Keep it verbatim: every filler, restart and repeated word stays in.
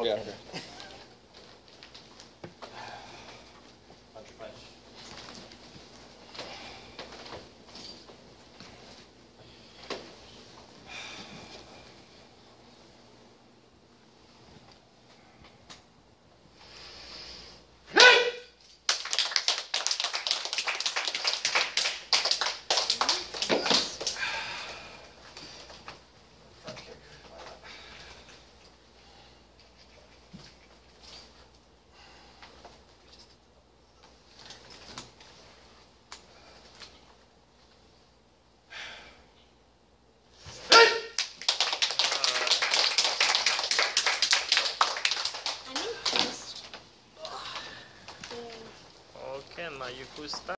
Okay. Yeah, okay. Punch, punch. I'm impressed. Okay, ma you could start.